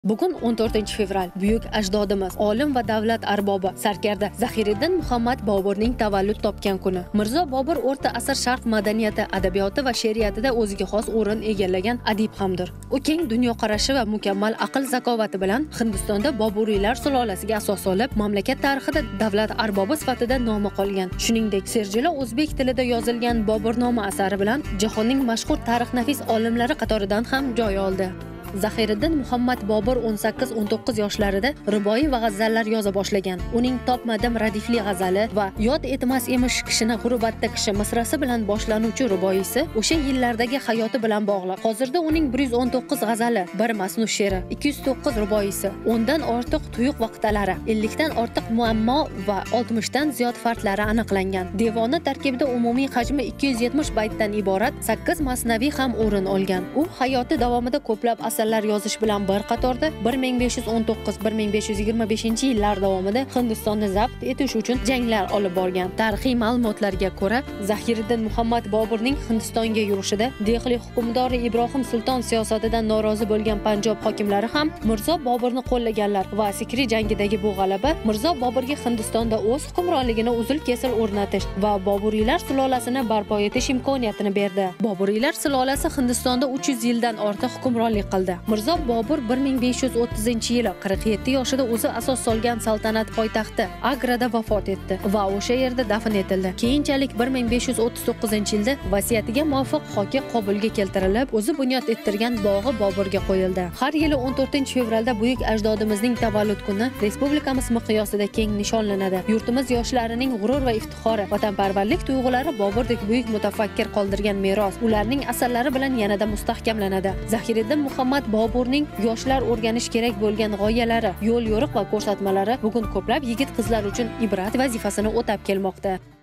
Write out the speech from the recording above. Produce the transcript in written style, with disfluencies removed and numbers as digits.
Bugun 14-fevral buyuk ajdodimiz, olim va davlat arbobi sarkarda Zahiriddin Muhammad Boburning tavallud topgan kuni. Mirzo Bobur o'rta asr sharq madaniyati, adabiyoti va she'riyatida o'ziga xos o'rin egallagan adib hamdir. U keng dunyoqarashi va mukammal aql zakovati bilan Hindistonda Boburiylar sulolasiga asos solib, mamlakat tarixida davlat arbobi sifatida nomi qolgan. Shuningdek, Serjilo o'zbek tilida yozilgan Boburnoma asari bilan jahonning mashhur tarixnafis olimlari qatoridan ham joy oldi. Zahiriddin Muhammad Bobur 18-19 yoshlarida ruboiy va g'azallar yoza boshlagan. Uning topmadim radifli g'azali va yod etmas emish kishini g'urbatda kishi misrasi bilan boshlanuvchi ruboiysi o'sha yillardagi hayoti bilan bog'liq. Hozirda uning 119 g'azali, 1 masnu she'ri, 209 ruboiysi, 10 dan ortiq tuyuq vaqtalari, 50 dan ortiq muammo va 60 dan ziyod farqlari aniqlangan. Devoni tarkibida umumiy hajmi 270 baytdan iborat 8 masnaviy ham o'rin olgan. U hayoti davomida ko'plab asarlar yozish bilan bir qatorda 1519-1525 yillar davomida Hindistonni zabt etish uchun janglar olib borgan. Tarixiy ma'lumotlarga ko'ra, Zahiriddin Muhammad Boburning Hindistonga yurishida Dehli hukmdori Ibrohim Sulton siyosatidan norozi bo'lgan Panjob hokimlari ham Mirzo Boburni qo'llaganlar va Sikri jangidagi bu g'alaba Mirzo Boburga Hindistonda o'z hukmronligini uzil-kesil o'rnatish va Boburiylar sulolasini barpo etish imkoniyatini berdi. Boburiylar sulolasi Hindistonda 300 yildan ortiq hukmronlik qildi. Mirzo Bobur 1530-yili 47 yoshida o'zi asos solgan saltanat poytaxti Agrada vafot etdi va o'sha yerda dafn etildi. Keyinchalik 1539-yilda vasiyatiga muvofiq Xoki Qobulga keltirilib, o'zi bunyod ettirgan bog'i Boburga qo'yildi. Har yili 14-fevralda buyuk ajdodimizning tavallud kuni respublikamiz miqyosida keng nishonlanadi. Yurtimiz yoshlarining g'urur va iftixori, vatanparvarlik tuyg'ulari Boburdek buyuk mutafakkir qoldirgan meros ularning asarlari bilan yanada mustahkamlanadi. Zahiriddin Muhammad Boburning yoshlar o'rganish kerak bo'lgan g'oyalari, yo'l yo'riq va ko'rsatmalari bugun ko'plab yigit-qizlar uchun ibrat vazifasini o'tab kelmoqda.